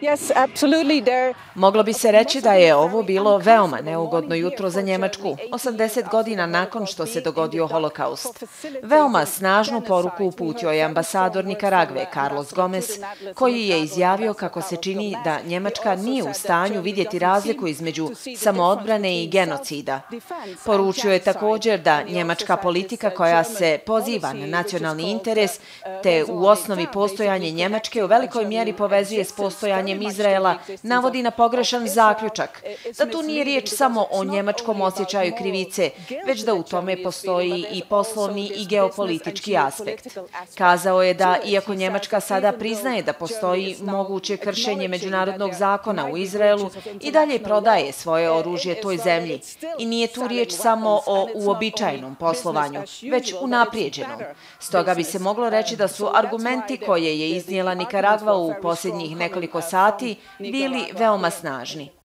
Moglo bi se reći da je ovo bilo veoma neugodno jutro za Njemačku, 80 godina nakon što se dogodio Holokaust. Veoma snažnu poruku uputio je ambasador Nikaragve Carlos Gomez, koji je izjavio kako se čini da Njemačka nije u stanju vidjeti razliku između samoodbrane i genocida. Poručio je također da njemačka politika koja se poziva na nacionalni interes te u osnovi postojanje Njemačke u velikoj mjeri povezuje s postojanjem Izraela, navodi na pogrešan zaključak, da tu nije riječ samo o njemačkom osjećaju krivice, već da u tome postoji i poslovni i geopolitički aspekt. Kazao je da, iako Njemačka sada priznaje da postoji moguće kršenje međunarodnog zakona u Izraelu, i dalje prodaje svoje oružje toj zemlji. I nije tu riječ samo o uobičajenom poslovanju, već unaprijeđenom. Stoga bi se moglo reći da su argumenti koje je iznijela Nikaragva u posljednjih nekoliko sati bili veoma snažni.